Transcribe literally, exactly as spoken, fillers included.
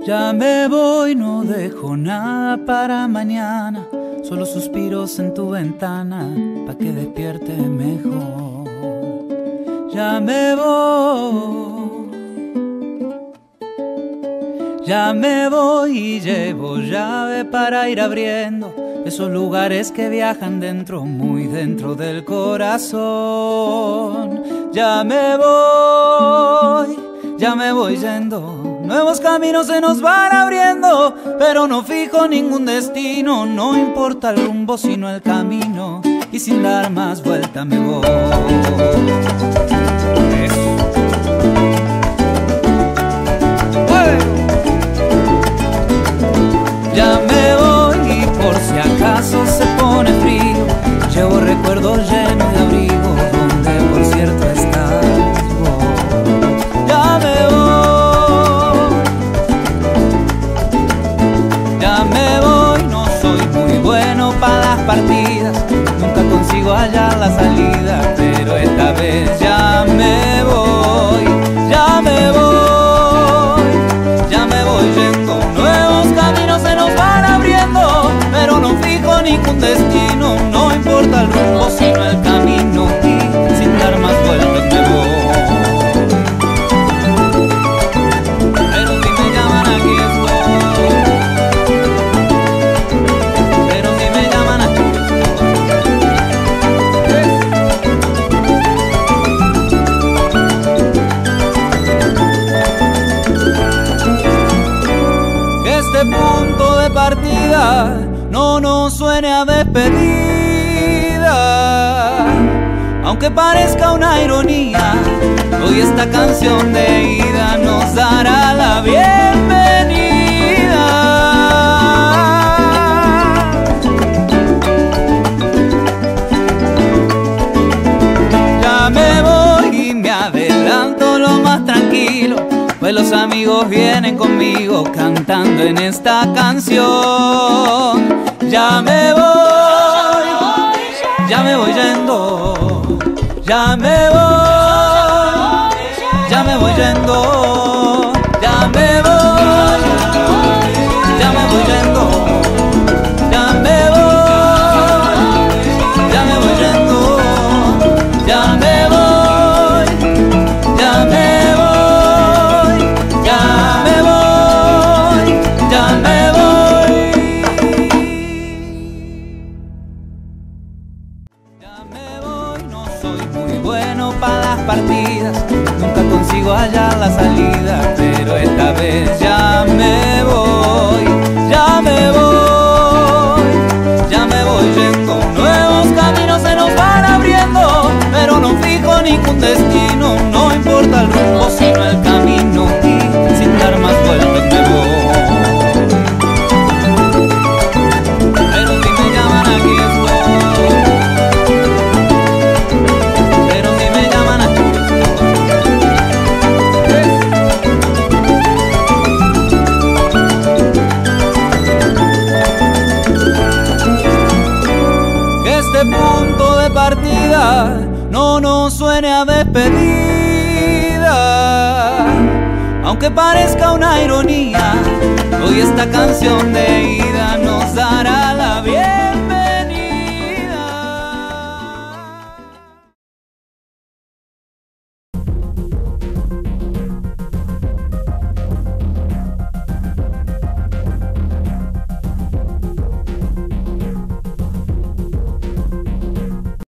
Ya me voy, no dejo nada para mañana, solo suspiros en tu ventana pa' que despiertes mejor. Ya me voy, ya me voy y llevo llave para ir abriendo esos lugares que viajan dentro, muy dentro del corazón. Ya me voy, ya me voy yendo, nuevos caminos se nos van abriendo, pero no fijo ningún destino, no importa el rumbo sino el camino, y sin dar más vuelta me voy. Eso. Ya me voy y por si acaso se pone frío, llevo recuerdos llenos de abrigo, donde por cierto estás vos. Ya me voy, ya me voy, no soy muy bueno para las partidas, nunca consigo hallar la salida, pero esta vez ya me voy, ya me voy, ya me voy yendo, nuevos caminos se nos van abriendo, pero no fijo ningún destino, no importa el rumbo sino el camino, y sin dar más vueltas me voy. Pero si me llaman aquí estoy, pero si me llaman aquí estoy. Que este punto de partida no nos suene a despedida, aunque parezca una ironía, hoy esta canción de ida nos dará la bienvenida. Ya me voy y me adelanto lo más tranquilo, pues los amigos vienen conmigo cantando en esta canción. Ya me voy, ya me voy yendo, ya me voy, ya me voy yendo, ya me voy, ya me voy yendo, ya me voy, ya me voy yendo, ya me voy, ya me voy, ya me voy, ya me voy. Ya me voy, no soy muy bueno para las partidas, nunca consigo hallar la salida, pero esta vez ya me voy, ya me voy, ya me voy yendo, nuevos caminos se nos van abriendo, pero no fijo ningún destino, no importa el rumbo sino el camino, y sin dar más vueltas me voy. Pero si me llaman aquí estoy, pero si me llaman aquí estoy. Que este punto de partida no nos suene a despedida, aunque parezca una ironía, hoy esta canción de ida nos dará